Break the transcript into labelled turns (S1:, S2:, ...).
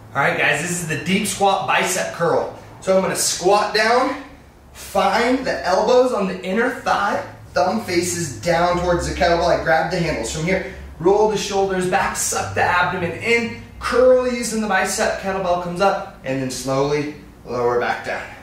S1: All right, guys, this is the deep squat bicep curl. So I'm gonna squat down, find the elbows on the inner thigh, thumb faces down towards the kettlebell. I grab the handles from here, roll the shoulders back, suck the abdomen in, curl using the bicep, kettlebell comes up, and then slowly lower back down.